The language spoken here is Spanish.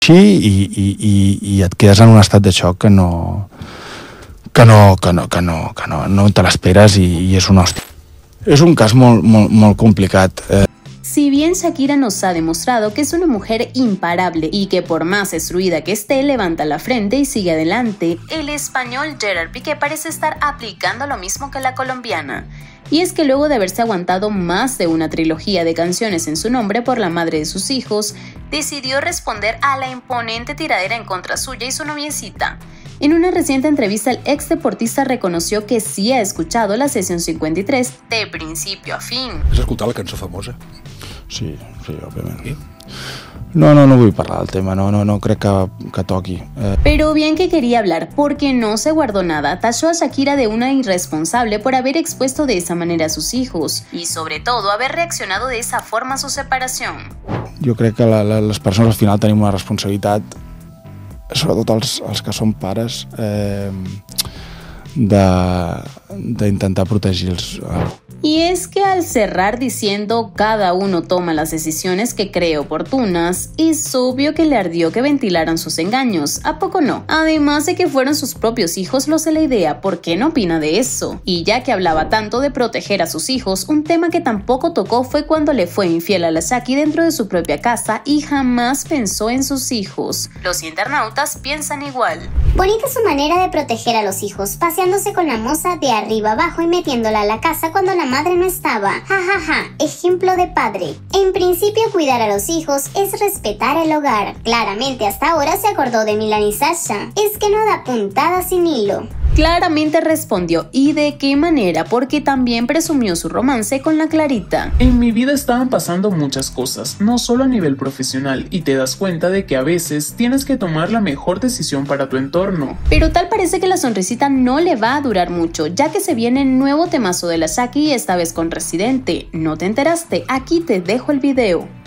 i et quedes en un estat de xoc que no te l'esperes i és una hòstia. És un cas molt complicat. Si bien Shakira nos ha demostrado que es una mujer imparable y que por más destruida que esté, levanta la frente y sigue adelante, el español Gerard Piqué parece estar aplicando lo mismo que la colombiana. Y es que luego de haberse aguantado más de una trilogía de canciones en su nombre por la madre de sus hijos, decidió responder a la imponente tiradera en contra suya y su noviecita. En una reciente entrevista, el ex deportista reconoció que sí ha escuchado la sessió 53 de principio a fin. Has escoltat la cançó famosa? Sí, òbviament. I? No vull parlar del tema, no crec que toqui. Pero bien que quería hablar, porque no se guardó nada, tachó a Shakira de una irresponsable por haber expuesto de esa manera a sus hijos y sobre todo haber reaccionado de esa forma a su separación. Jo crec que les persones al final tenim una responsabilitat, sobretot els que són pares, d'intentar protegir-los. Y es que al cerrar diciendo cada uno toma las decisiones que cree oportunas, es obvio que le ardió que ventilaran sus engaños, ¿a poco no? Además de que fueron sus propios hijos los de la idea, ¿por qué no opina de eso? Y ya que hablaba tanto de proteger a sus hijos, un tema que tampoco tocó fue cuando le fue infiel a la Shaki dentro de su propia casa y jamás pensó en sus hijos. Los internautas piensan igual. Bonita su manera de proteger a los hijos, paseándose con la moza de arriba abajo y metiéndola a la casa cuando la madre no estaba. Jajaja, ejemplo de padre. En principio, cuidar a los hijos es respetar el hogar. Claramente hasta ahora se acordó de Milán y Sasha. Es que no da puntada sin hilo. Claramente respondió, ¿y de qué manera? Porque también presumió su romance con la Clarita. En mi vida estaban pasando muchas cosas, no solo a nivel profesional, y te das cuenta de que a veces tienes que tomar la mejor decisión para tu entorno. Pero tal parece que la sonrisita no le va a durar mucho, ya que se viene el nuevo temazo de la Shaki, esta vez con Residente. ¿No te enteraste? Aquí te dejo el video.